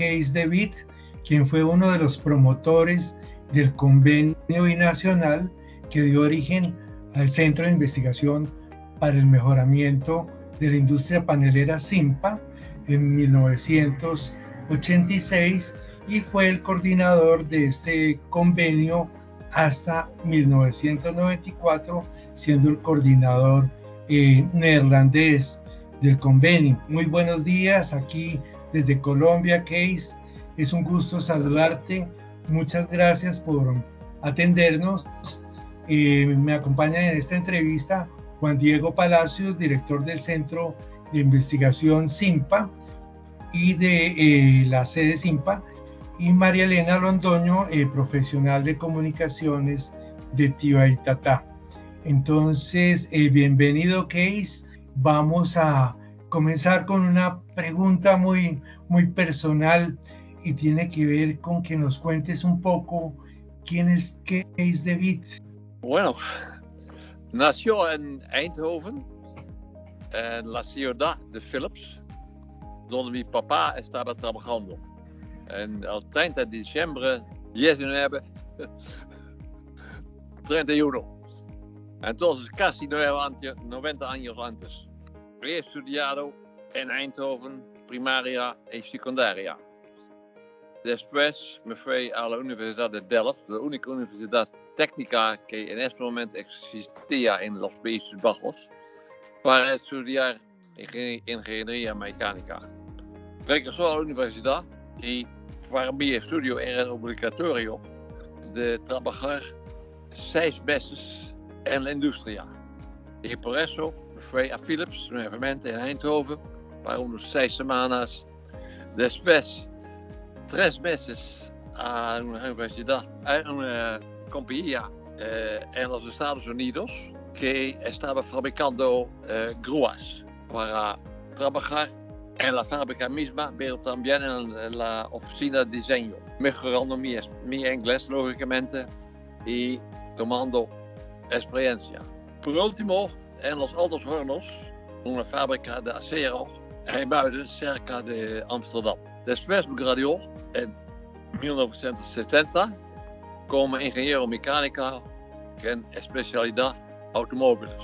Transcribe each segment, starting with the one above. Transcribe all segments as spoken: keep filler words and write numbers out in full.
Kees de Wit, quien fue uno de los promotores del convenio binacional que dio origen al Centro de Investigación para el Mejoramiento de la Industria Panelera SINPA en mil novecientos ochenta y seis y fue el coordinador de este convenio hasta mil novecientos noventa y cuatro, siendo el coordinador eh, neerlandés del convenio. Muy buenos días aquí desde Colombia, Kees. Es un gusto saludarte. Muchas gracias por atendernos. Eh, me acompaña en esta entrevista Juan Diego Palacios, director del Centro de Investigación SINPA y de eh, la sede SINPA, y María Elena Londoño, eh, profesional de comunicaciones de Tibaitata. Entonces, eh, bienvenido, Kees. Vamos a comenzar con una pregunta muy, muy personal y tiene que ver con que nos cuentes un poco quién es Kees de Wit. Bueno, nació en Eindhoven, en la ciudad de Philips, donde mi papá estaba trabajando. En el treinta de diciembre diecinueve, treinta y uno. Entonces, casi noventa años antes. He estudiado en Eindhoven primaria y secundaria. Después me fui a la Universidad de Delft, la única universidad técnica que en este momento existía en los Países Bajos, para estudiar ingeniería mecánica. Regresó a la universidad y para mi estudio era obligatorio de trabajar seis meses en la industria. Y por eso me fui a Philips nuevamente en Eindhoven para unas seis semanas. Después, tres meses a una universidad, a una compañía eh, en los Estados Unidos que estaba fabricando eh, grúas para trabajar en la fábrica misma, pero también en, en la oficina de diseño, mejorando mi, mi inglés, lógicamente, y tomando experiencia. Por último, en los Altos Hornos, una fábrica de acero en Muiden, cerca de Amsterdam. Después me graduó en mil novecientos setenta como ingeniero mecánico con especialidad automóviles.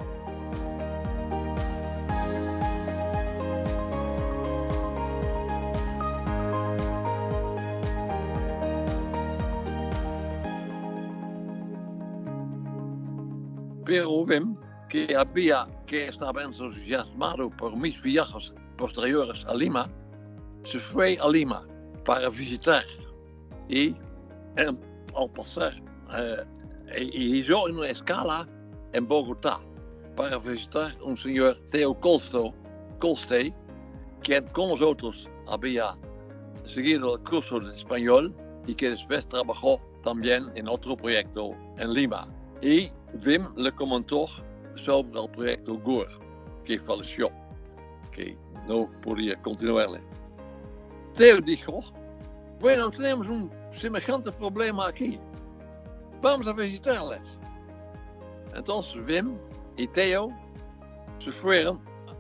Pero Wim, que había que estaba entusiasmado por mis viajes posteriores a Lima, se fue a Lima para visitar y en, al pasar uh, hizo una escala en Bogotá para visitar un señor Theo Colsto, Colste, quien con nosotros había seguido el curso de español y que después trabajó también en otro proyecto en Lima. Y Wim le comentó sobre el proyecto Gore, que falleció, que no podía continuarle. Theo dijo, bueno, tenemos un semejante problema aquí, vamos a visitarles. Entonces Wim y Theo se fueron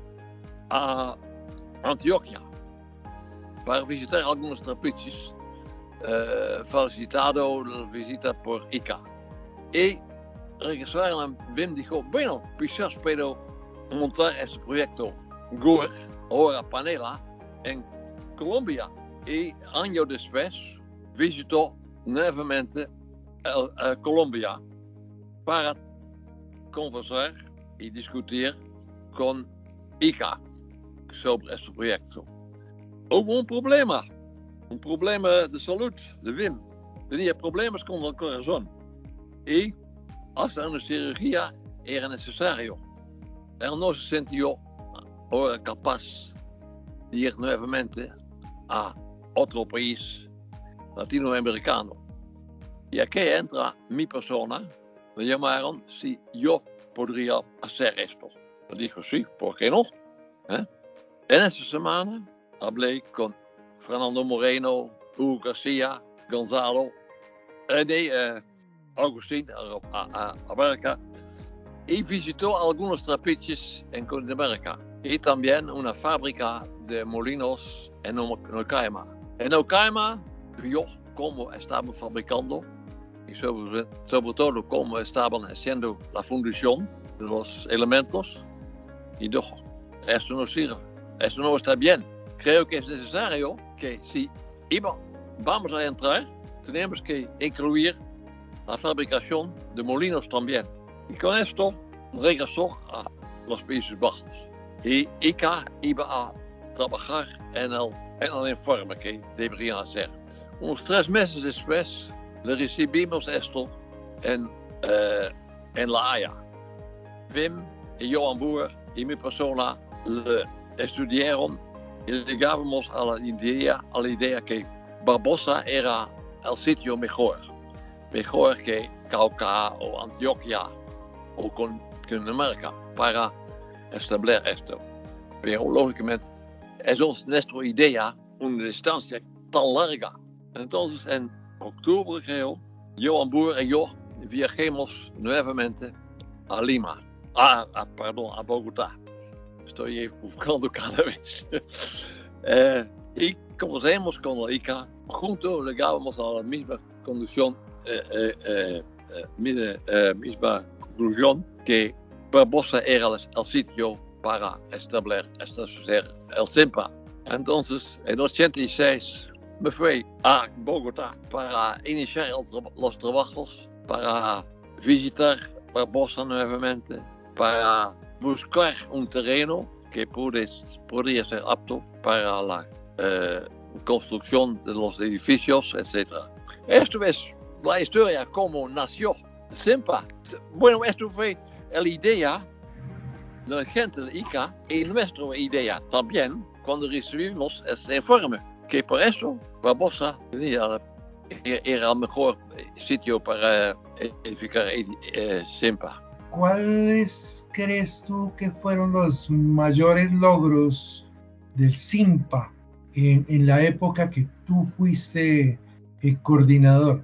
a Antioquia para visitar algunos trapiches, uh, felicitado la visita por I C A. Y regresaron a Wim dijo, bueno, quizás puedo montar este proyecto Gore, ahora Panela, en Colombia. Y año después visitó nuevamente el, uh, Colombia para conversar y discutir con I C A sobre este proyecto. Hubo un problema, un problema de salud de Wim. Tenía problemas con el corazón y hasta una cirugía era necesario. Él no se sintió ahora capaz de ir nuevamente a otro país latinoamericano. Y aquí entra mi persona. Me llamaron si yo podría hacer esto. Yo dije sí, ¿por qué no? ¿Eh? En esa semana hablé con Fernando Moreno, Hugo García, Gonzalo, eh, de, eh, Agustín Abarca y visitó algunos trapiches en Cundinamarca y también una fábrica de molinos en Nocaima. En Ocaima, yo, como estamos fabricando, y sobre, sobre todo como estaban haciendo la fundición de los elementos, y dijo, esto no sirve, esto no está bien. Creo que es necesario que si iba, vamos a entrar, tenemos que incluir la fabricación de molinos también. Y con esto regresó a los Países Bajos. Y I C A iba a trabajar en el, en el informe que deberían hacer. Unos tres meses después le recibimos esto en, uh, en La Haya. Wim y Johan Boer y mi persona le estudiaron y llegábamos a la idea, a la idea que Barbosa era el sitio mejor. Mejor que Cauca o Antioquia o con Cundinamarca para establecer esto. Pero lógicamente es nuestra idea una distancia tan larga. Entonces en octubre creo, Johan Boer y yo viajamos nuevamente a Lima, a, a, perdón, a Bogotá. Estoy buscando cada vez. eh, y conocemos con la I C A, juntos llegábamos a la misma condición, eh, eh, eh, eh, eh, misma conclusión que Barbosa era el, el sitio para establecer, establecer el SINPA. Entonces, en ochenta y seis me fui a Bogotá para iniciar el tra los trabajos, para visitar Barbosa nuevamente, para buscar un terreno que pude, podría ser apto para la eh, construcción de los edificios, etcétera. Esto es la historia cómo nació SINPA. Bueno, esto fue la idea de la gente de I C A y nuestra idea también cuando recibimos este informe, que por eso Barbosa tenía, era el mejor sitio para edificar eh, SINPA. ¿Cuáles crees tú que fueron los mayores logros del SINPA en, en la época que tú fuiste eh, coordinador?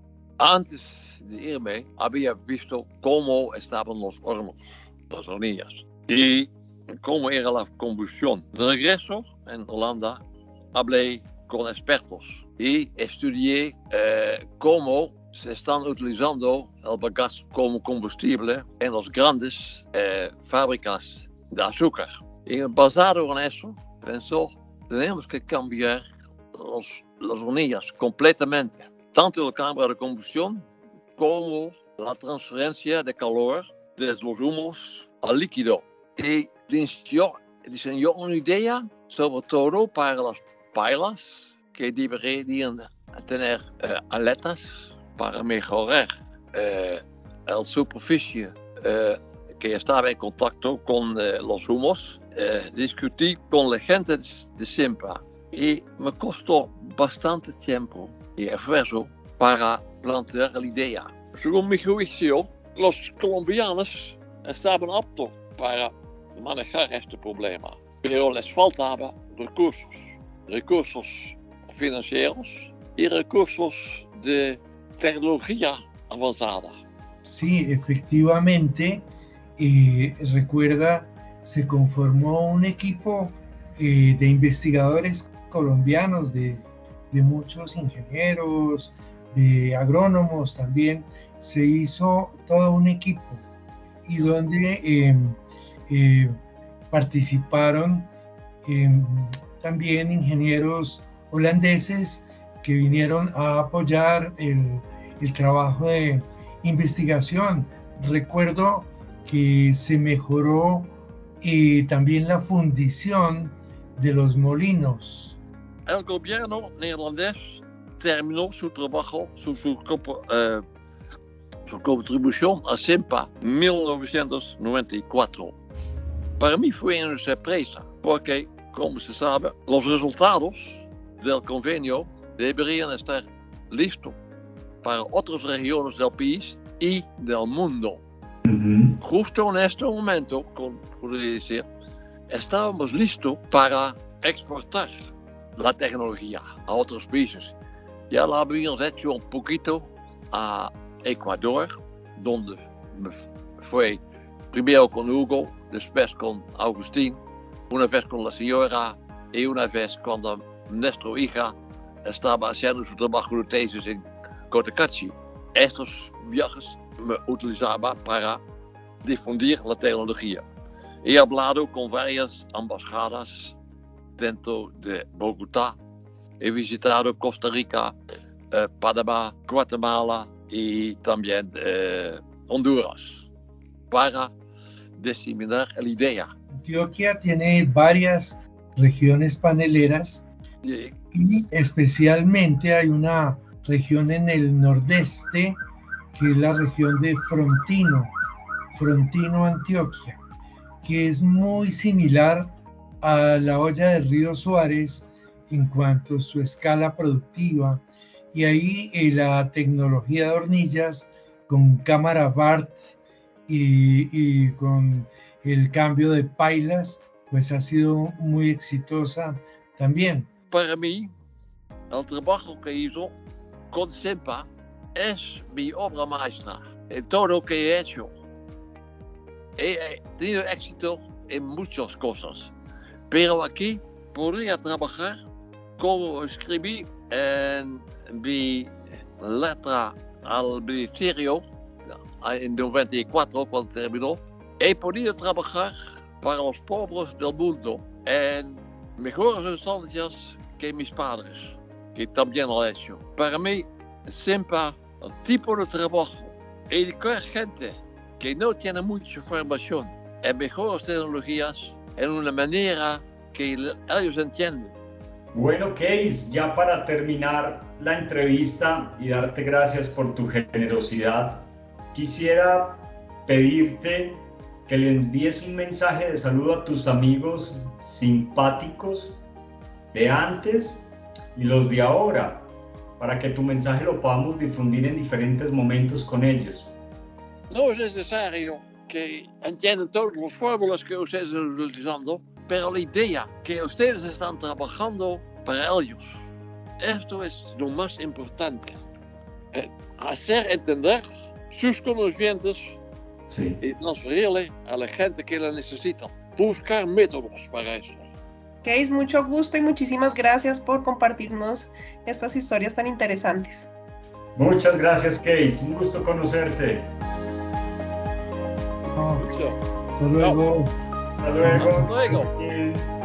Antes de irme, había visto cómo estaban los hornos, las hornillas, y cómo era la combustión. De regreso en Holanda, hablé con expertos y estudié eh, cómo se están utilizando el gas como combustible en las grandes eh, fábricas de azúcar. Y basado en eso, pensó, tenemos que cambiar los, las hornillas completamente. Tanto la cámara de combustión como la transferencia de calor desde los humos al líquido. Y diseñó una idea, sobre todo para las pailas, que deberían tener eh, aletas para mejorar eh, la superficie eh, que estaba en contacto con eh, los humos. Eh, discutí con la gente de SINPA y me costó bastante tiempo y esfuerzo para plantear la idea. Según mi juicio, los colombianos estaban aptos para manejar este problema, pero les faltaban recursos, recursos financieros y recursos de tecnología avanzada. Sí, efectivamente, eh, recuerda, se conformó un equipo eh, de investigadores colombianos, de, de muchos ingenieros, de agrónomos también, se hizo todo un equipo y donde eh, eh, participaron eh, también ingenieros holandeses que vinieron a apoyar el, el trabajo de investigación. Recuerdo que se mejoró eh, también la fundición de los molinos. El gobierno neerlandés terminó su trabajo, su, su, uh, su contribución a SINPA en mil novecientos noventa y cuatro. Para mí fue una sorpresa, porque, como se sabe, los resultados del convenio deberían estar listos para otras regiones del país y del mundo. Uh-huh. Justo en este momento, como podría decir, estábamos listos para exportar la tecnología a otros países. Ya la habíamos hecho un poquito a Ecuador, donde me fue primero con Hugo, después con Agustín, una vez con la señora y una vez con la, nuestra hija estaba haciendo su trabajo de tesis en Cotacachi. Estos viajes me utilizaban para difundir la tecnología. He hablado con varias embajadas dentro de Bogotá. He visitado Costa Rica, eh, Panamá, Guatemala y también eh, Honduras para diseminar la idea. Antioquia tiene varias regiones paneleras Y, y especialmente hay una región en el nordeste que es la región de Frontino, Frontino, Antioquia, que es muy similar a la olla del río Suárez en cuanto a su escala productiva, y ahí eh, la tecnología de hornillas con cámara B A R T y, y con el cambio de pailas pues ha sido muy exitosa también. para mí, el trabajo que hizo con Simpa es mi obra maestra en todo lo que he hecho. He tenido éxito en muchas cosas, pero aquí podría trabajar como escribí en mi letra al ministerio en noventa y cuatro cuando terminó. He podido trabajar para los pobres del mundo en mejores instancias que mis padres, que también lo han hecho. Para mí, Simpa, el tipo de trabajo, educar gente que no tiene mucha formación en mejores tecnologías en una manera que ellos entienden. Bueno, Kees, ya para terminar la entrevista y darte gracias por tu generosidad, quisiera pedirte que le envíes un mensaje de saludo a tus amigos simpáticos de antes y los de ahora, para que tu mensaje lo podamos difundir en diferentes momentos con ellos. No es necesario que entiendan todas las fórmulas que ustedes están utilizando, pero la idea que ustedes están trabajando para ellos, esto es lo más importante. Hacer entender sus conocimientos Sí. y transferirle a la gente que la necesita. Buscar métodos para eso. Kees, mucho gusto y muchísimas gracias por compartirnos estas historias tan interesantes. Muchas gracias, Kees. Un gusto conocerte. Oh, Mucho. hasta luego. Hasta luego. Hasta luego. Bien.